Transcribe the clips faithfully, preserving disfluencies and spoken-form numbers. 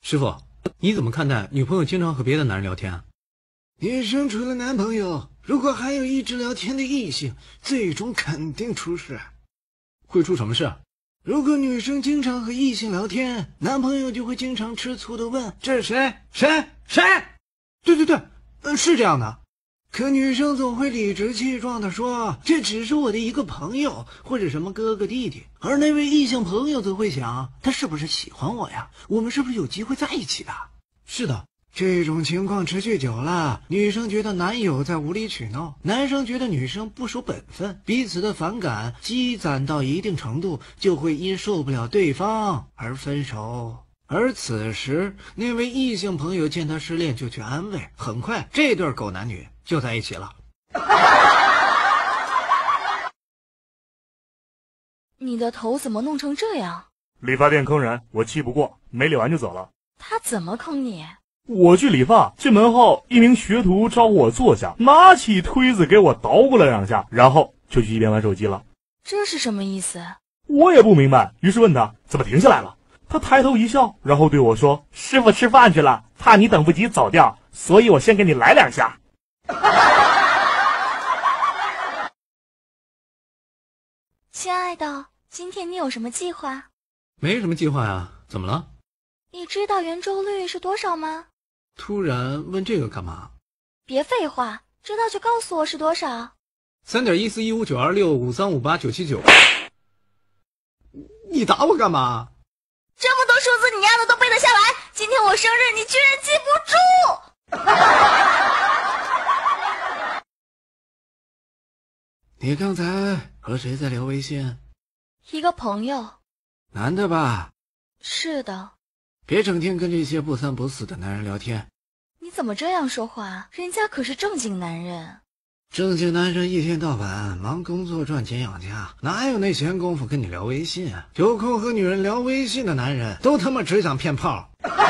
师傅，你怎么看待女朋友经常和别的男人聊天啊？ 女生除了男朋友，如果还有一直聊天的异性，最终肯定出事。 会出什么事？ 如果女生经常和异性聊天，男朋友就会经常吃醋的问：“这是谁？谁？谁？”对对对，嗯，是这样的。可女生总会理直气壮地说：“这只是我的一个朋友，或者什么哥哥弟弟。”而那位异性朋友则会想：“他是不是喜欢我呀？我们是不是有机会在一起的？” 是的。 这种情况持续久了，女生觉得男友在无理取闹，男生觉得女生不守本分，彼此的反感积攒到一定程度，就会因受不了对方而分手。而此时，那位异性朋友见他失恋就去安慰，很快这对狗男女就在一起了。 你的头怎么弄成这样？ 理发店坑人，我气不过，没理完就走了。 他怎么坑你？ 我去理发，进门后一名学徒招呼我坐下，拿起推子给我捣鼓了两下，然后就去一边玩手机了。 这是什么意思？ 我也不明白，于是问他怎么停下来了。他抬头一笑，然后对我说：“师傅吃饭去了，怕你等不及走掉，所以我先给你来两下。” 亲爱的，今天你有什么计划？ 没什么计划呀，怎么了？ 你知道圆周率是多少吗？ 突然问这个干嘛？ 别废话，知道就告诉我是多少。 三点一四一五九二六五三五八九七九。你打我干嘛？ 这么多数字，你丫的都背得下来？今天我生日，你居然记不住！ 你刚才和谁在聊微信？ 一个朋友。 男的吧？ 是的。 别整天跟这些不三不四的男人聊天。 你怎么这样说话？人家可是正经男人。 正经男人一天到晚忙工作赚钱养家，哪有那闲工夫跟你聊微信啊？有空和女人聊微信的男人都他妈只想骗炮。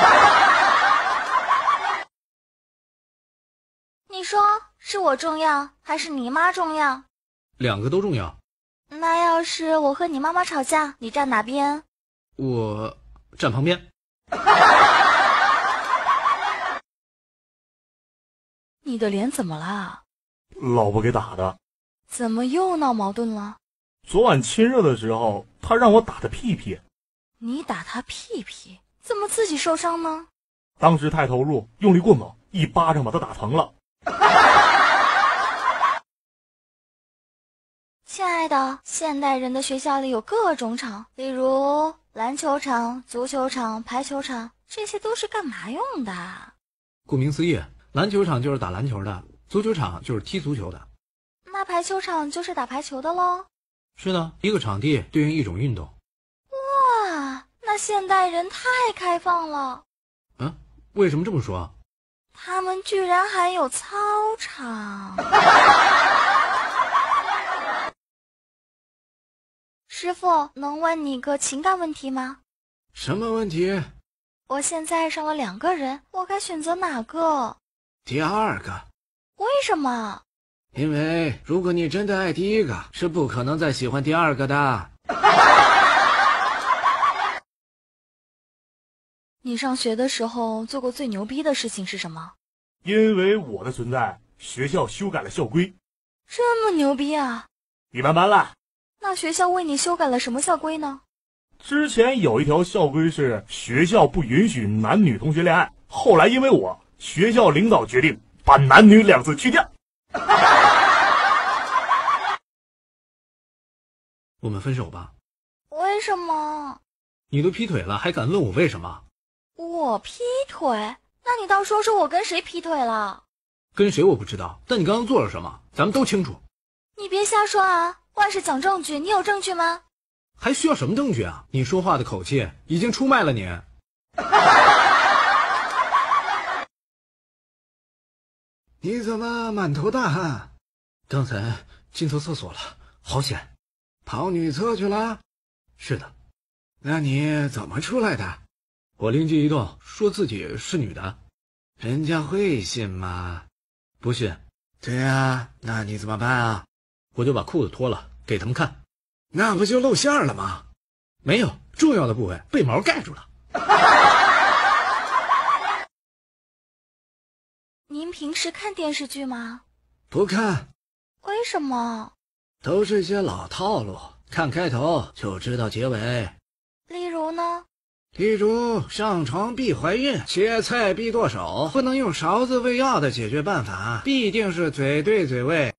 你说是我重要还是你妈重要？ 两个都重要。 那要是我和你妈妈吵架，你站哪边？ 我站旁边。 你的脸怎么了？ 老婆给打的。 怎么又闹矛盾了？ 昨晚亲热的时候，他让我打他屁屁。 你打他屁屁，怎么自己受伤呢？ 当时太投入，用力过猛，一巴掌把他打疼了。 亲爱的，现代人的学校里有各种场，例如篮球场、足球场、排球场，这些都是干嘛用的？ 顾名思义，篮球场就是打篮球的，足球场就是踢足球的。 那排球场就是打排球的咯？ 是的，一个场地对应一种运动。 哇，那现代人太开放了。 嗯，为什么这么说？ 他们居然还有操场。师傅，能问你个情感问题吗？ 什么问题？ 我现在爱上了两个人，我该选择哪个？ 第二个。 为什么？ 因为如果你真的爱第一个，是不可能再喜欢第二个的。 你上学的时候做过最牛逼的事情是什么？ 因为我的存在，学校修改了校规。 这么牛逼啊！ 一般般啦。 那学校为你修改了什么校规呢？ 之前有一条校规是学校不允许男女同学恋爱，后来因为我，学校领导决定把男女两字去掉。 我们分手吧。 为什么？ 你都劈腿了，还敢问我为什么？ 我劈腿？那你倒说说我跟谁劈腿了？ 跟谁我不知道，但你刚刚做了什么，咱们都清楚。 你别瞎说啊！万事讲证据，你有证据吗？ 还需要什么证据啊？你说话的口气已经出卖了你。 你怎么满头大汗？ 刚才进错厕所了，好险。 跑女厕去了？ 是的。 那你怎么出来的？ 我灵机一动，说自己是女的。 人家会信吗？ 不信。 对啊，那你怎么办啊？ 我就把裤子脱了给他们看。 那不就露馅了吗？ 没有，重要的部位被毛盖住了。 平时看电视剧吗？ 不看。 为什么？ 都是些老套路，看开头就知道结尾。 例如呢？ 例如上床必怀孕，切菜必剁手，不能用勺子喂药的解决办法，必定是嘴对嘴喂。